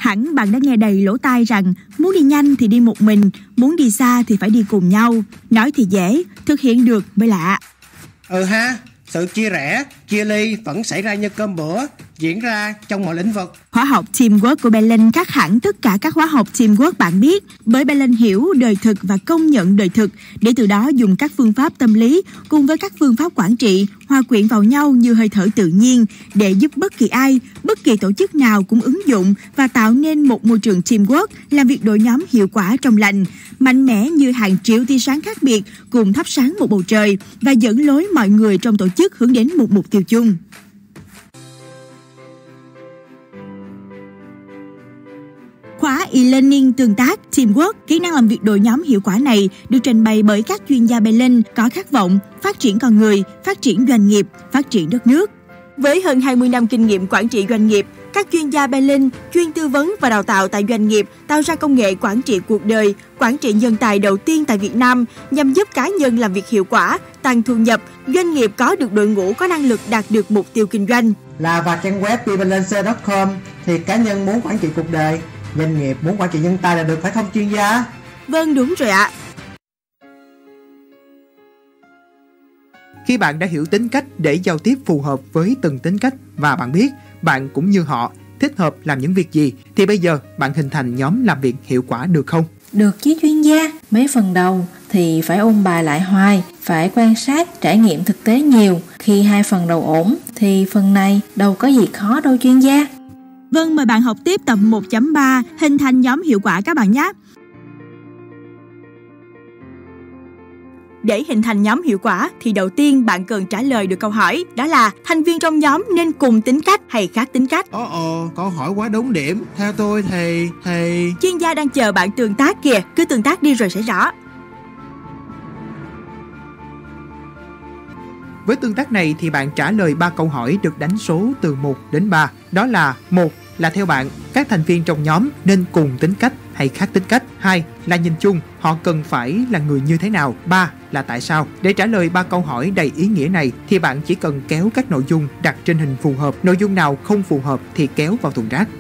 Hẳn bạn đã nghe đầy lỗ tai rằng muốn đi nhanh thì đi một mình, muốn đi xa thì phải đi cùng nhau. Nói thì dễ, thực hiện được mới lạ. Ha, sự chia rẽ, chia ly vẫn xảy ra như cơm bữa, diễn ra trong mọi lĩnh vực. Khóa học Teamwork của Belen khác hẳn tất cả các khóa học Teamwork bạn biết, bởi Belen hiểu đời thực và công nhận đời thực, để từ đó dùng các phương pháp tâm lý cùng với các phương pháp quản trị hòa quyện vào nhau như hơi thở tự nhiên để giúp bất kỳ ai, bất kỳ tổ chức nào cũng ứng dụng và tạo nên một môi trường Teamwork làm việc đội nhóm hiệu quả trong lành, mạnh mẽ như hàng triệu tia sáng khác biệt cùng thắp sáng một bầu trời và dẫn lối mọi người trong tổ chức hướng đến một mục tiêu chung. Khóa e-learning tương tác Teamwork, kỹ năng làm việc đội nhóm hiệu quả này được trình bày bởi các chuyên gia Belen có khát vọng phát triển con người, phát triển doanh nghiệp, phát triển đất nước. Với hơn 20 năm kinh nghiệm quản trị doanh nghiệp, các chuyên gia Belen chuyên tư vấn và đào tạo tại doanh nghiệp tạo ra công nghệ quản trị cuộc đời, quản trị nhân tài đầu tiên tại Việt Nam nhằm giúp cá nhân làm việc hiệu quả, tăng thu nhập, doanh nghiệp có được đội ngũ có năng lực đạt được mục tiêu kinh doanh. Là và trang web belense.com thì cá nhân muốn quản trị cuộc đời, doanh nghiệp muốn quản trị nhân tài là được, phải không chuyên gia? Vâng, đúng rồi ạ. Khi bạn đã hiểu tính cách để giao tiếp phù hợp với từng tính cách và bạn biết bạn cũng như họ thích hợp làm những việc gì, thì bây giờ bạn hình thành nhóm làm việc hiệu quả được không? Được chứ chuyên gia, mấy phần đầu thì phải ôn bài lại hoài, phải quan sát, trải nghiệm thực tế nhiều. Khi 2 phần đầu ổn thì phần này đâu có gì khó đâu chuyên gia. Vâng, mời bạn học tiếp tập 1.3 hình thành nhóm hiệu quả các bạn nhé. Để hình thành nhóm hiệu quả thì đầu tiên bạn cần trả lời được câu hỏi, đó là thành viên trong nhóm nên cùng tính cách hay khác tính cách. Câu hỏi quá đúng điểm. Theo tôi thì... Chuyên gia đang chờ bạn tương tác kìa, cứ tương tác đi rồi sẽ rõ. Với tương tác này thì bạn trả lời 3 câu hỏi được đánh số từ 1 đến 3. Đó là: 1 là theo bạn, các thành viên trong nhóm nên cùng tính cách hay khác tính cách. 2 là nhìn chung, họ cần phải là người như thế nào. 3 là tại sao. Để trả lời 3 câu hỏi đầy ý nghĩa này thì bạn chỉ cần kéo các nội dung đặt trên hình phù hợp. Nội dung nào không phù hợp thì kéo vào thùng rác.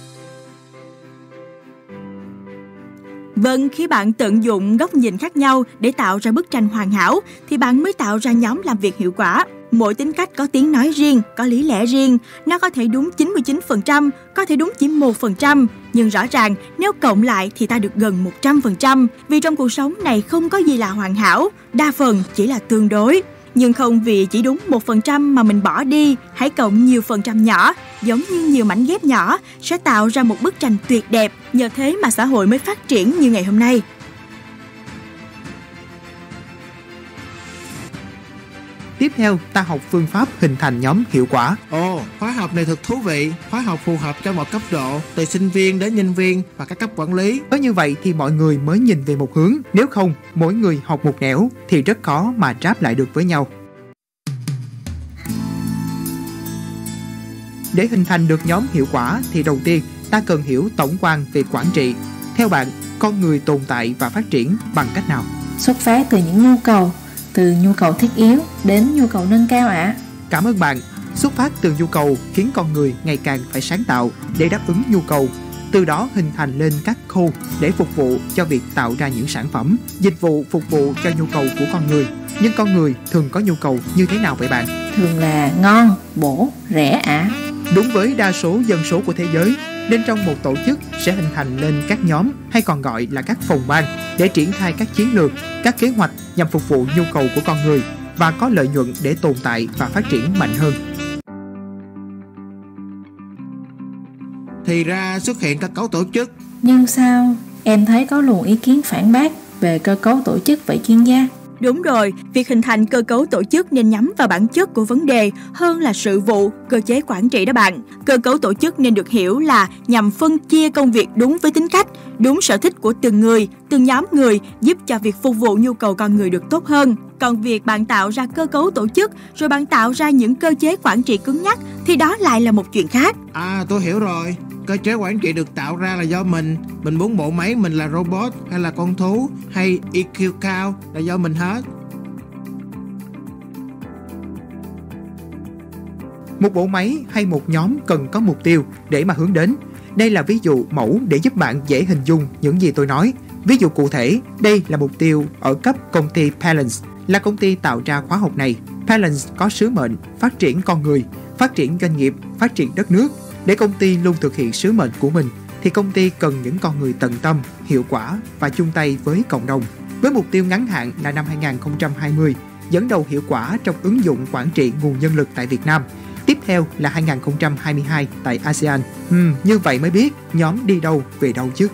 Vâng, khi bạn tận dụng góc nhìn khác nhau để tạo ra bức tranh hoàn hảo thì bạn mới tạo ra nhóm làm việc hiệu quả. Mỗi tính cách có tiếng nói riêng, có lý lẽ riêng. Nó có thể đúng 99%, có thể đúng chỉ 1%. Nhưng rõ ràng nếu cộng lại thì ta được gần 100%. Vì trong cuộc sống này không có gì là hoàn hảo, đa phần chỉ là tương đối. Nhưng không vì chỉ đúng 1% mà mình bỏ đi, hãy cộng nhiều phần trăm nhỏ, giống như nhiều mảnh ghép nhỏ, sẽ tạo ra một bức tranh tuyệt đẹp. Nhờ thế mà xã hội mới phát triển như ngày hôm nay. Tiếp theo, ta học phương pháp hình thành nhóm hiệu quả. Khóa học này thật thú vị. Khóa học phù hợp cho mọi cấp độ, từ sinh viên đến nhân viên và các cấp quản lý. Có như vậy thì mọi người mới nhìn về một hướng. Nếu không, mỗi người học một nẻo thì rất khó mà ráp lại được với nhau. Để hình thành được nhóm hiệu quả thì đầu tiên ta cần hiểu tổng quan về quản trị. Theo bạn, con người tồn tại và phát triển bằng cách nào? Xuất phát từ những nhu cầu, từ nhu cầu thiết yếu đến nhu cầu nâng cao ạ. Cảm ơn bạn. Xuất phát từ nhu cầu khiến con người ngày càng phải sáng tạo để đáp ứng nhu cầu. Từ đó hình thành lên các khâu để phục vụ cho việc tạo ra những sản phẩm, dịch vụ phục vụ cho nhu cầu của con người. Nhưng con người thường có nhu cầu như thế nào vậy bạn? Thường là ngon, bổ, rẻ ạ. Đúng với đa số dân số của thế giới, nên trong một tổ chức sẽ hình thành lên các nhóm hay còn gọi là các phòng ban để triển khai các chiến lược, các kế hoạch nhằm phục vụ nhu cầu của con người và có lợi nhuận để tồn tại và phát triển mạnh hơn. Thì ra xuất hiện cơ cấu tổ chức. Nhưng sao em thấy có luồng ý kiến phản bác về cơ cấu tổ chức vậy chuyên gia? Đúng rồi, việc hình thành cơ cấu tổ chức nên nhắm vào bản chất của vấn đề hơn là sự vụ, cơ chế quản trị đó bạn. Cơ cấu tổ chức nên được hiểu là nhằm phân chia công việc đúng với tính cách, đúng sở thích của từng người, từng nhóm người, giúp cho việc phục vụ nhu cầu con người được tốt hơn. Còn việc bạn tạo ra cơ cấu tổ chức rồi bạn tạo ra những cơ chế quản trị cứng nhắc thì đó lại là một chuyện khác. Tôi hiểu rồi. Cơ chế quản trị được tạo ra là do mình muốn bộ máy mình là robot hay là con thú hay EQ cao là do mình hết. Một bộ máy hay một nhóm cần có mục tiêu để mà hướng đến. Đây là ví dụ mẫu để giúp bạn dễ hình dung những gì tôi nói. Ví dụ cụ thể, đây là mục tiêu ở cấp công ty Palance, là công ty tạo ra khóa học này. Palance có sứ mệnh phát triển con người, phát triển doanh nghiệp, phát triển đất nước. Để công ty luôn thực hiện sứ mệnh của mình, thì công ty cần những con người tận tâm, hiệu quả và chung tay với cộng đồng. Với mục tiêu ngắn hạn là năm 2020, dẫn đầu hiệu quả trong ứng dụng quản trị nguồn nhân lực tại Việt Nam. Tiếp theo là 2022 tại ASEAN. Như vậy mới biết nhóm đi đâu về đâu chứ.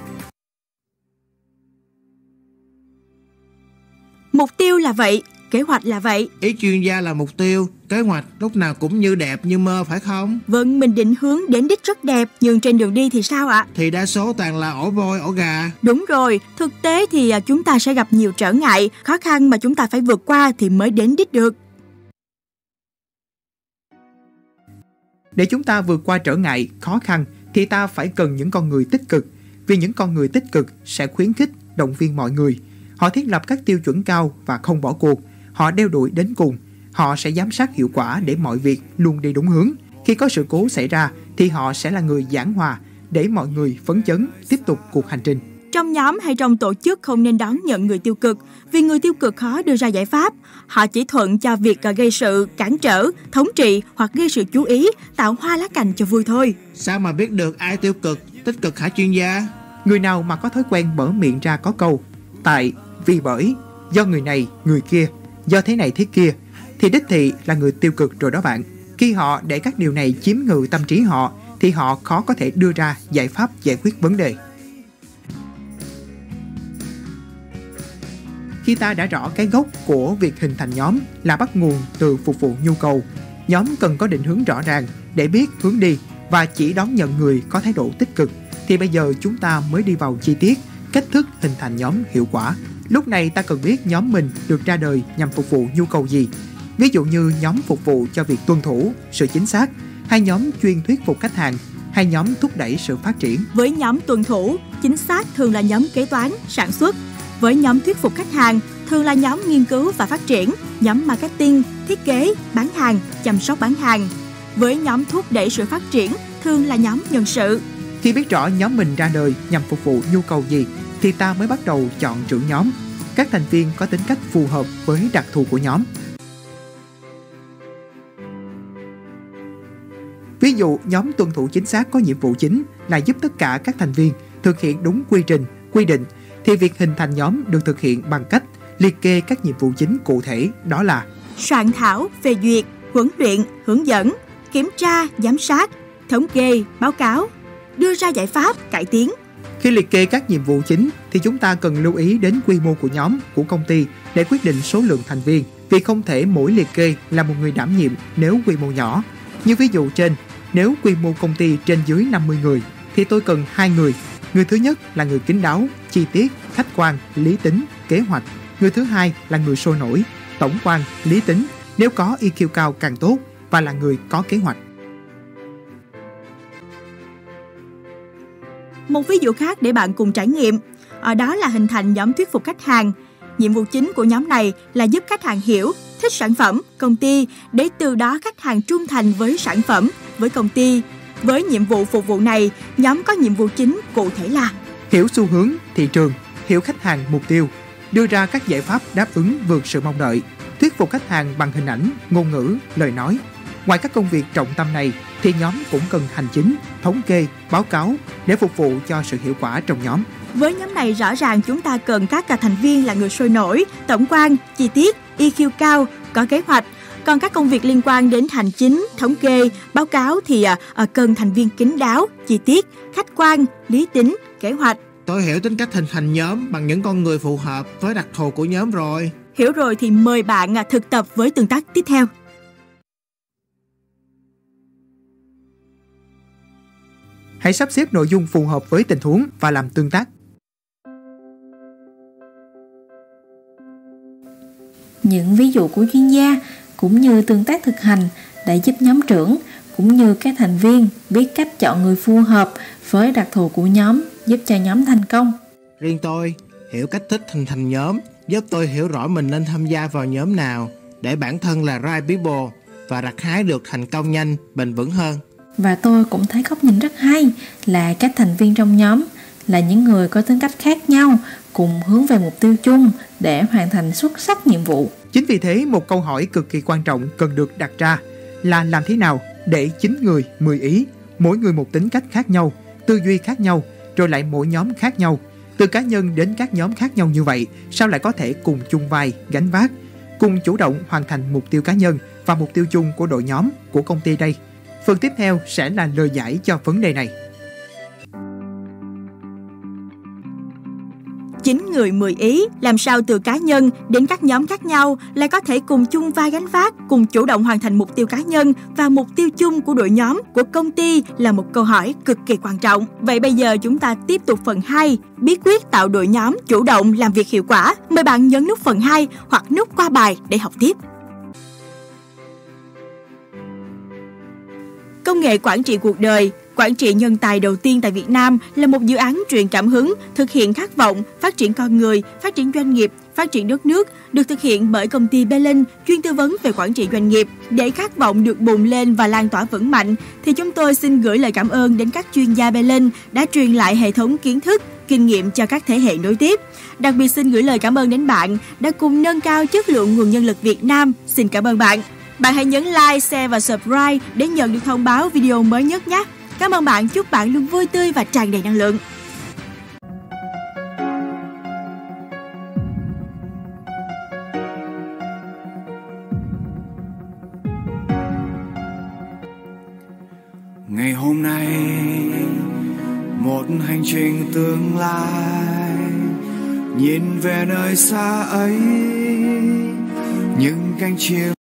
Mục tiêu là vậy, kế hoạch là vậy. Ý chuyên gia là mục tiêu, kế hoạch lúc nào cũng như đẹp như mơ phải không? Vâng, mình định hướng đến đích rất đẹp, nhưng trên đường đi thì sao ạ? Thì đa số toàn là ổ voi, ổ gà. Đúng rồi, thực tế thì chúng ta sẽ gặp nhiều trở ngại, khó khăn mà chúng ta phải vượt qua thì mới đến đích được. Để chúng ta vượt qua trở ngại, khó khăn thì ta phải cần những con người tích cực. Vì những con người tích cực sẽ khuyến khích, động viên mọi người. Họ thiết lập các tiêu chuẩn cao và không bỏ cuộc. Họ đeo đuổi đến cùng. Họ sẽ giám sát hiệu quả để mọi việc luôn đi đúng hướng. Khi có sự cố xảy ra thì họ sẽ là người giảng hòa để mọi người phấn chấn tiếp tục cuộc hành trình. Trong nhóm hay trong tổ chức không nên đón nhận người tiêu cực, vì người tiêu cực khó đưa ra giải pháp. Họ chỉ thuận cho việc gây sự, cản trở, thống trị hoặc gây sự chú ý, tạo hoa lá cành cho vui thôi. Sao mà biết được ai tiêu cực, tích cực hả chuyên gia? Người nào mà có thói quen mở miệng ra có câu tại, vì bởi, do người này, người kia, do thế này thế kia, thì đích thị là người tiêu cực rồi đó bạn. Khi họ để các điều này chiếm ngự tâm trí họ, thì họ khó có thể đưa ra giải pháp giải quyết vấn đề. Khi ta đã rõ cái gốc của việc hình thành nhóm là bắt nguồn từ phục vụ nhu cầu, nhóm cần có định hướng rõ ràng để biết hướng đi và chỉ đón nhận người có thái độ tích cực, thì bây giờ chúng ta mới đi vào chi tiết, cách thức hình thành nhóm hiệu quả. Lúc này ta cần biết nhóm mình được ra đời nhằm phục vụ nhu cầu gì. Ví dụ như nhóm phục vụ cho việc tuân thủ, sự chính xác, hay nhóm chuyên thuyết phục khách hàng, hay nhóm thúc đẩy sự phát triển. Với nhóm tuân thủ, chính xác thường là nhóm kế toán, sản xuất. Với nhóm thuyết phục khách hàng, thường là nhóm nghiên cứu và phát triển, nhóm marketing, thiết kế, bán hàng, chăm sóc bán hàng. Với nhóm thúc đẩy sự phát triển, thường là nhóm nhân sự. Khi biết rõ nhóm mình ra đời nhằm phục vụ nhu cầu gì, thì ta mới bắt đầu chọn trưởng nhóm. Các thành viên có tính cách phù hợp với đặc thù của nhóm. Ví dụ, nhóm tuân thủ chính xác có nhiệm vụ chính là giúp tất cả các thành viên thực hiện đúng quy trình, quy định, thì việc hình thành nhóm được thực hiện bằng cách liệt kê các nhiệm vụ chính cụ thể, đó là soạn thảo, phê duyệt, huấn luyện, hướng dẫn, kiểm tra, giám sát, thống kê, báo cáo, đưa ra giải pháp, cải tiến. Khi liệt kê các nhiệm vụ chính thì chúng ta cần lưu ý đến quy mô của nhóm, của công ty để quyết định số lượng thành viên, vì không thể mỗi liệt kê là một người đảm nhiệm nếu quy mô nhỏ. Như ví dụ trên, nếu quy mô công ty trên dưới 50 người thì tôi cần 2 người. Người thứ nhất là người kín đáo, chi tiết, khách quan, lý tính, kế hoạch. Người thứ hai là người sôi nổi, tổng quan, lý tính, nếu có EQ cao càng tốt, và là người có kế hoạch. Một ví dụ khác để bạn cùng trải nghiệm, đó là hình thành nhóm thuyết phục khách hàng. Nhiệm vụ chính của nhóm này là giúp khách hàng hiểu, thích sản phẩm, công ty, để từ đó khách hàng trung thành với sản phẩm, với công ty. Với nhiệm vụ phục vụ này, nhóm có nhiệm vụ chính cụ thể là hiểu xu hướng, thị trường, hiểu khách hàng mục tiêu, đưa ra các giải pháp đáp ứng vượt sự mong đợi, thuyết phục khách hàng bằng hình ảnh, ngôn ngữ, lời nói. Ngoài các công việc trọng tâm này, thì nhóm cũng cần hành chính, thống kê, báo cáo để phục vụ cho sự hiệu quả trong nhóm. Với nhóm này rõ ràng chúng ta cần các thành viên là người sôi nổi, tổng quan, chi tiết, EQ cao, có kế hoạch. Còn các công việc liên quan đến hành chính, thống kê, báo cáo thì cần thành viên kín đáo, chi tiết, khách quan, lý tính, kế hoạch. Tôi hiểu tính cách hình thành nhóm bằng những con người phù hợp với đặc thù của nhóm rồi. Hiểu rồi thì mời bạn thực tập với tương tác tiếp theo. Hãy sắp xếp nội dung phù hợp với tình huống và làm tương tác. Những ví dụ của chuyên gia cũng như tương tác thực hành để giúp nhóm trưởng cũng như các thành viên biết cách chọn người phù hợp với đặc thù của nhóm, giúp cho nhóm thành công. Riêng tôi, hiểu cách thức hình thành nhóm giúp tôi hiểu rõ mình nên tham gia vào nhóm nào để bản thân là right people và gặt hái được thành công nhanh, bền vững hơn. Và tôi cũng thấy góc nhìn rất hay là các thành viên trong nhóm là những người có tính cách khác nhau, cùng hướng về mục tiêu chung để hoàn thành xuất sắc nhiệm vụ. Chính vì thế, một câu hỏi cực kỳ quan trọng cần được đặt ra là làm thế nào để 9 người 10 ý, mỗi người một tính cách khác nhau, tư duy khác nhau, rồi lại mỗi nhóm khác nhau, từ cá nhân đến các nhóm khác nhau như vậy, sao lại có thể cùng chung vai, gánh vác, cùng chủ động hoàn thành mục tiêu cá nhân và mục tiêu chung của đội nhóm, của công ty đây? Phần tiếp theo sẽ là lời giải cho vấn đề này. 9 người 10 ý, làm sao từ cá nhân đến các nhóm khác nhau lại có thể cùng chung vai gánh vác, cùng chủ động hoàn thành mục tiêu cá nhân và mục tiêu chung của đội nhóm, của công ty là một câu hỏi cực kỳ quan trọng. Vậy bây giờ chúng ta tiếp tục phần 2, bí quyết tạo đội nhóm chủ động làm việc hiệu quả. Mời bạn nhấn nút phần 2 hoặc nút qua bài để học tiếp. Công nghệ quản trị cuộc đời, quản trị nhân tài đầu tiên tại Việt Nam là một dự án truyền cảm hứng, thực hiện khát vọng, phát triển con người, phát triển doanh nghiệp, phát triển đất nước, được thực hiện bởi công ty Belin, chuyên tư vấn về quản trị doanh nghiệp. Để khát vọng được bùng lên và lan tỏa vững mạnh, thì chúng tôi xin gửi lời cảm ơn đến các chuyên gia Belin đã truyền lại hệ thống kiến thức, kinh nghiệm cho các thế hệ nối tiếp. Đặc biệt xin gửi lời cảm ơn đến bạn đã cùng nâng cao chất lượng nguồn nhân lực Việt Nam. Xin cảm ơn bạn. Bạn hãy nhấn like, share và subscribe để nhận được thông báo video mới nhất nhé. Cảm ơn bạn, chúc bạn luôn vui tươi và tràn đầy năng lượng. Ngày hôm nay, một hành trình tương lai, nhìn về nơi xa ấy, những cánh chim